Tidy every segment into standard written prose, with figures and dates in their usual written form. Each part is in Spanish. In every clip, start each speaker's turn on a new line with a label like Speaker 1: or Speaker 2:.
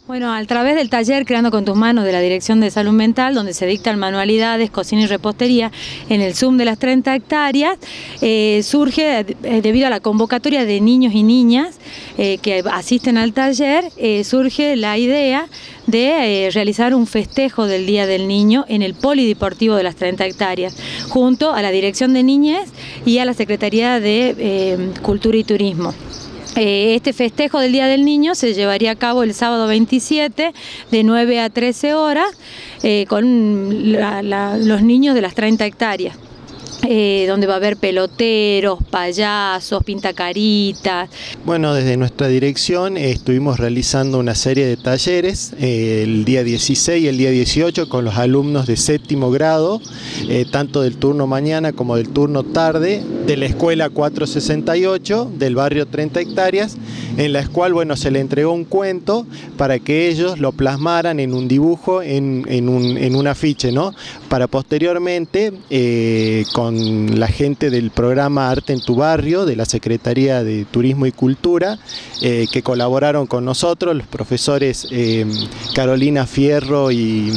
Speaker 1: Bueno, a través del taller Creando con tus manos de la Dirección de Salud Mental, donde se dictan manualidades, cocina y repostería en el Zoom de las 30 hectáreas, surge, debido a la convocatoria de niños y niñas que asisten al taller, surge la idea de realizar un festejo del Día del Niño en el Polideportivo de las 30 hectáreas, junto a la Dirección de Niñez y a la Secretaría de Cultura y Turismo. Este festejo del Día del Niño se llevaría a cabo el sábado 27 de 9 a 13 horas con los niños de las 30 hectáreas. Donde va a haber peloteros, payasos, pintacaritas.
Speaker 2: Bueno, desde nuestra dirección estuvimos realizando una serie de talleres el día 16 y el día 18 con los alumnos de séptimo grado, tanto del turno mañana como del turno tarde, de la escuela 468 del barrio 30 hectáreas, en la cual se le entregó un cuento para que ellos lo plasmaran en un dibujo, en un afiche, ¿no? Para posteriormente, con la gente del programa Arte en tu Barrio, de la Secretaría de Turismo y Cultura, que colaboraron con nosotros, los profesores Carolina Fierro y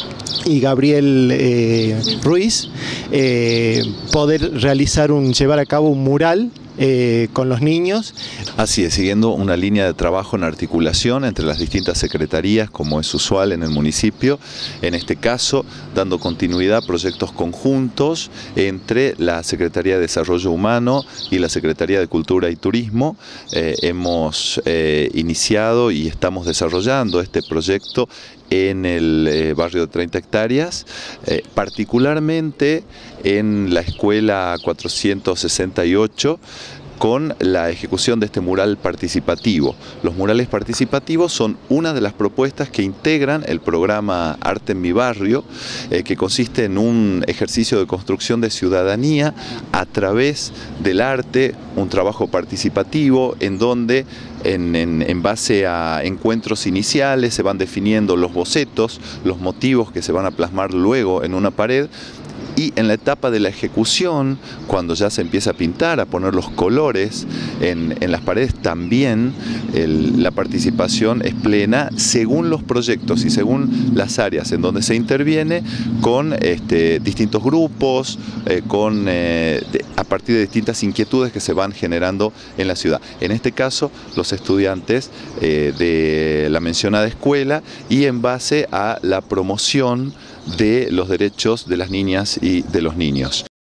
Speaker 2: Gabriel Ruiz, poder llevar a cabo un mural con los niños.
Speaker 3: Así es, siguiendo una línea de trabajo en articulación entre las distintas secretarías, como es usual en el municipio, en este caso dando continuidad a proyectos conjuntos entre la Secretaría de Desarrollo Humano y la Secretaría de Cultura y Turismo. Hemos iniciado y estamos desarrollando este proyecto en el barrio de 30 hectáreas, particularmente en la escuela 468, con la ejecución de este mural participativo. Los murales participativos son una de las propuestas que integran el programa Arte en mi Barrio, que consiste en un ejercicio de construcción de ciudadanía a través del arte, un trabajo participativo en donde en base a encuentros iniciales se van definiendo los bocetos, los motivos que se van a plasmar luego en una pared. Y en la etapa de la ejecución, cuando ya se empieza a pintar, a poner los colores en las paredes, también la participación es plena según los proyectos y según las áreas en donde se interviene, con distintos grupos, a partir de distintas inquietudes que se van generando en la ciudad. En este caso, los estudiantes de la mencionada escuela, y en base a la promoción de los derechos de las niñas y de los niños.